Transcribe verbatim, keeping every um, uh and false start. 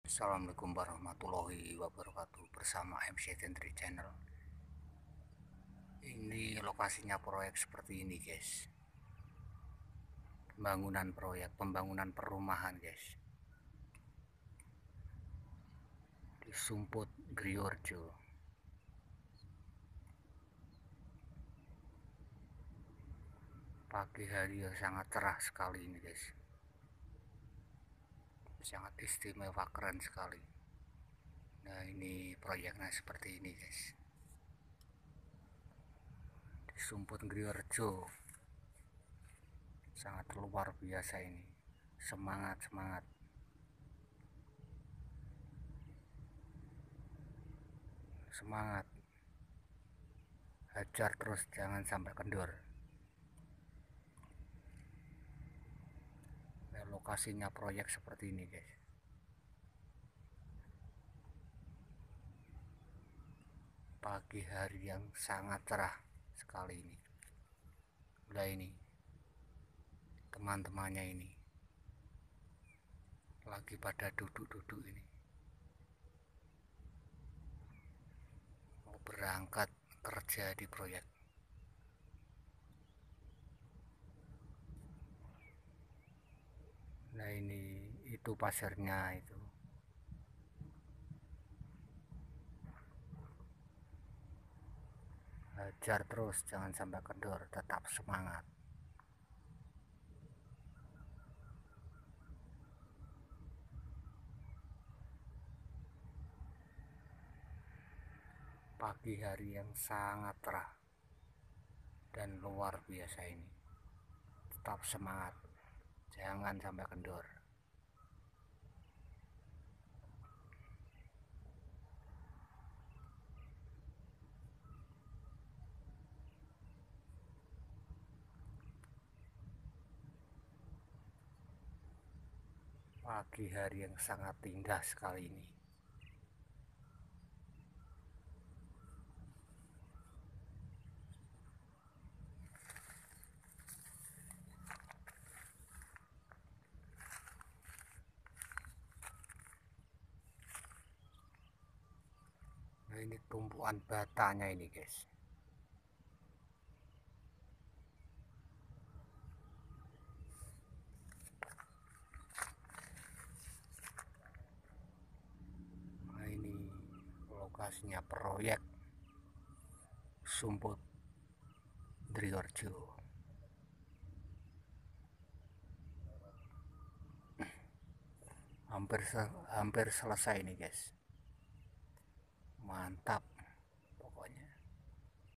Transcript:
Assalamualaikum warahmatullahi wabarakatuh. Bersama M C Tentri Channel. Ini lokasinya proyek seperti ini, guys. Pembangunan proyek pembangunan perumahan, guys, di Sumput, Griorjo. Pagi hari yang sangat cerah sekali ini, guys. Sangat istimewa, keren sekali. Nah, ini proyeknya seperti ini, guys. Di Sumput, Griorjo. Sangat luar biasa ini. Semangat, semangat. Semangat. Hajar terus, jangan sampai kendor. Nah, lokasinya proyek seperti ini, guys. Pagi hari yang sangat cerah sekali ini. Udah ini teman-temannya ini lagi pada duduk-duduk ini, mau berangkat kerja di proyek. Nah, ini itu pasirnya itu. Hajar terus, jangan sampai kendor, tetap semangat. Pagi hari yang sangat cerah dan luar biasa ini. Tetap semangat, jangan sampai kendor. Pagi hari yang sangat indah sekali ini. Nah, ini tumpuan batanya ini, guys. Nah, ini lokasinya proyek Sumput, Griorjo. Hampir hampir selesai nih, guys. Mantap.